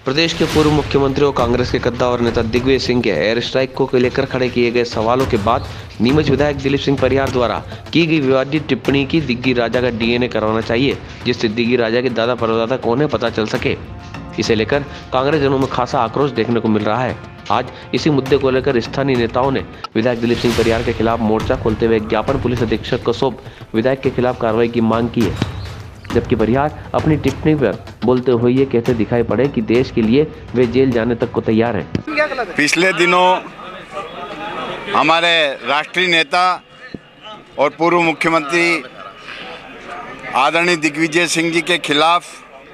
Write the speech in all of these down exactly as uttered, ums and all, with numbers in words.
प्रदेश के पूर्व मुख्यमंत्री और कांग्रेस के कद्दावर नेता दिग्विजय सिंह के एयर स्ट्राइक को लेकर खड़े किए गए सवालों के बाद नीमच विधायक दिलीप सिंह परिहार द्वारा की गई विवादित टिप्पणी की दिग्गी राजा का डीएनए करवाना चाहिए, जिससे दिग्गी राजा के दादा परदादा कौन है पता चल सके। इसे लेकर कांग्रेस जनों में खासा आक्रोश देखने को मिल रहा है। आज इसी मुद्दे को लेकर स्थानीय नेताओं ने विधायक दिलीप सिंह परिहार के खिलाफ मोर्चा खोलते हुए ज्ञापन पुलिस अधीक्षक को सौंप विधायक के खिलाफ कार्रवाई की मांग की है। जबकि परिहार अपनी टिप्पणी पर बोलते हुए ये कहते दिखाई पड़े कि देश के लिए वे जेल जाने तक को तैयार हैं। पिछले दिनों हमारे राष्ट्रीय नेता और पूर्व मुख्यमंत्री आदरणीय दिग्विजय सिंह जी के खिलाफ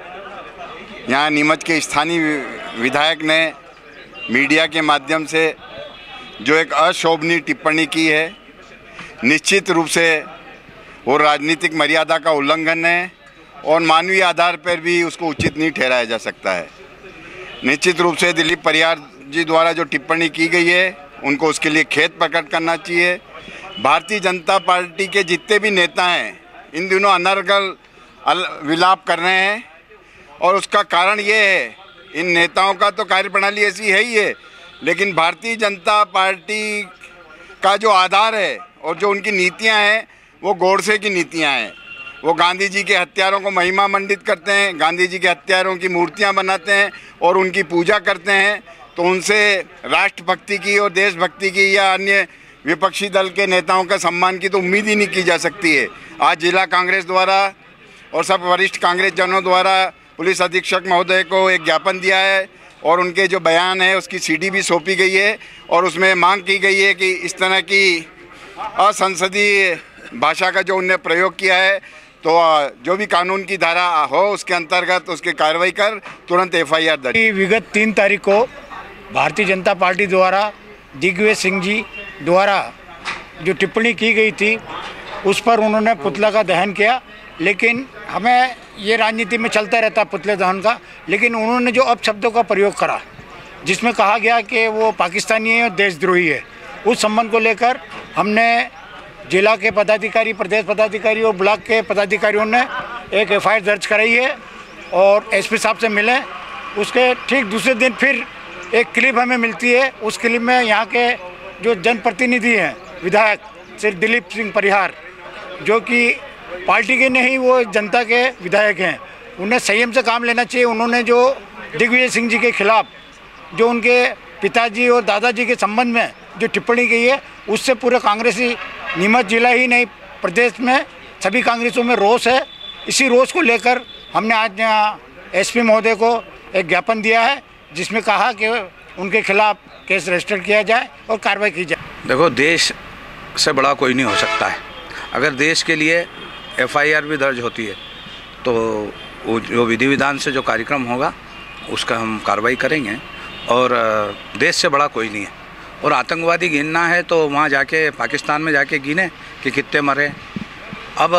यहाँ नीमच के स्थानीय विधायक ने मीडिया के माध्यम से जो एक अशोभनीय टिप्पणी की है, निश्चित रूप से वो राजनीतिक मर्यादा का उल्लंघन है और मानवीय आधार पर भी उसको उचित नहीं ठहराया जा सकता है। निश्चित रूप से दिलीप परिहार जी द्वारा जो टिप्पणी की गई है उनको उसके लिए खेद प्रकट करना चाहिए। भारतीय जनता पार्टी के जितने भी नेता हैं इन दिनों अनर्गल विलाप कर रहे हैं और उसका कारण ये है, इन नेताओं का तो कार्यप्रणाली ऐसी है ही है, लेकिन भारतीय जनता पार्टी का जो आधार है और जो उनकी नीतियां हैं वो गोडसे की नीतियां हैं। वो गांधी जी के हत्यारों को महिमा मंडित करते हैं, गांधी जी के हत्यारों की मूर्तियां बनाते हैं और उनकी पूजा करते हैं। तो उनसे राष्ट्रभक्ति की और देशभक्ति की या अन्य विपक्षी दल के नेताओं का सम्मान की तो उम्मीद ही नहीं की जा सकती है। आज जिला कांग्रेस द्वारा और सब वरिष्ठ कांग्रेस जनों द्वारा पुलिस अधीक्षक महोदय को एक ज्ञापन दिया है और उनके जो बयान है उसकी सीडी भी सौंपी गई है और उसमें मांग की गई है कि इस तरह की असंसदीय भाषा का जो उनने प्रयोग किया है तो जो भी कानून की धारा हो उसके अंतर्गत उसकी कार्रवाई कर तुरंत एफआईआर दर्ज। विगत तीन तारीख को भारतीय जनता पार्टी द्वारा दिग्विजय सिंह जी द्वारा जो टिप्पणी की गई थी उस पर उन्होंने पुतला का दहन किया, लेकिन हमें ये राजनीति में चलता रहता पुतले दहन का, लेकिन उन्होंने जो अपशब्दों का प्रयोग करा जिसमें कहा गया कि वो पाकिस्तानी है और देशद्रोही है, उस संबंध को लेकर हमने जिला के पदाधिकारी, प्रदेश पदाधिकारी और ब्लॉक के पदाधिकारियों ने एक एफ आई आर दर्ज कराई है और एस पी साहब से मिले। उसके ठीक दूसरे दिन फिर एक क्लिप हमें मिलती है। उस क्लिप में यहाँ के जो जनप्रतिनिधि हैं विधायक श्री दिलीप सिंह परिहार, जो कि पार्टी के नहीं वो जनता के विधायक हैं, उन्हें संयम से काम लेना चाहिए। उन्होंने जो दिग्विजय सिंह जी के खिलाफ जो उनके पिताजी और दादाजी के संबंध में जो टिप्पणी की है उससे पूरे कांग्रेसी नीमच जिला ही नहीं प्रदेश में सभी कांग्रेसों में रोष है। इसी रोष को लेकर हमने आज यहाँ एसपी महोदय को एक ज्ञापन दिया है जिसमें कहा कि उनके खिलाफ केस रजिस्टर किया जाए और कार्रवाई की जाए। देखो, देश से बड़ा कोई नहीं हो सकता है। अगर देश के लिए एफ आई आर भी दर्ज होती है तो वो जो विधि विधान से जो कार्यक्रम होगा उसका हम कार्रवाई करेंगे और देश से बड़ा कोई नहीं है। और आतंकवादी गिनना है तो वहाँ जाके पाकिस्तान में जाके गिने कि कितने मरे। अब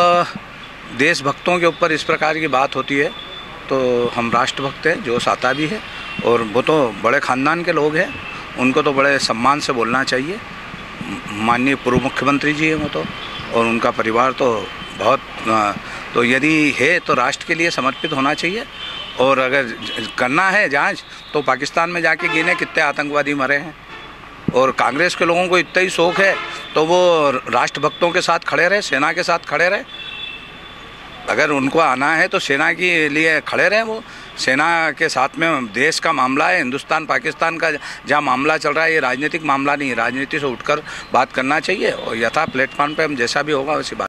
देशभक्तों के ऊपर इस प्रकार की बात होती है तो हम राष्ट्रभक्त हैं, जो साता भी है और वो तो बड़े ख़ानदान के लोग हैं, उनको तो बड़े सम्मान से बोलना चाहिए। माननीय पूर्व मुख्यमंत्री जी हैं वो तो, और उनका परिवार तो बहुत, तो यदि है तो राष्ट्र के लिए समर्पित होना चाहिए। और अगर करना है जांच तो पाकिस्तान में जाके गिने कितने आतंकवादी मरे हैं। और कांग्रेस के लोगों को इतना ही शौक है तो वो राष्ट्रभक्तों के साथ खड़े रहे, सेना के साथ खड़े रहे। अगर उनको आना है तो सेना के लिए खड़े रहे। वो सेना के साथ में देश का मामला है, हिंदुस्तान पाकिस्तान का जहाँ मामला चल रहा है, ये राजनीतिक मामला नहीं है। राजनीति से उठकर बात करना चाहिए और यथा प्लेटफॉर्म पे हम जैसा भी होगा वैसी बात